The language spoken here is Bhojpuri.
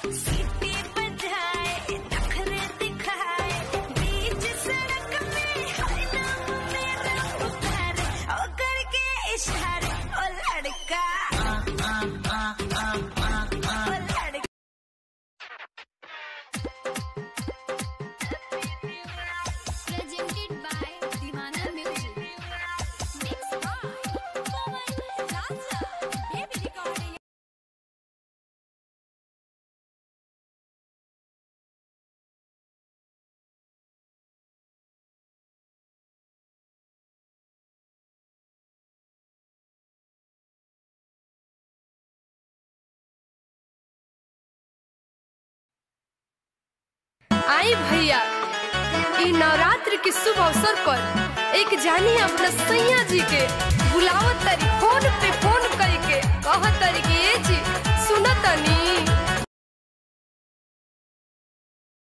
सीटी बजाए नखरे दिखाए बीच सड़क में हर नाम मेरा पुकारे ओ करके इशारे ओ लड़का आई भैया नवरात्र के शुभ अवसर पर एक जानी अपना सैया जी के बुलावत तरी फोन पे फोन करके कहत तरी कि ए जी सुनत तनी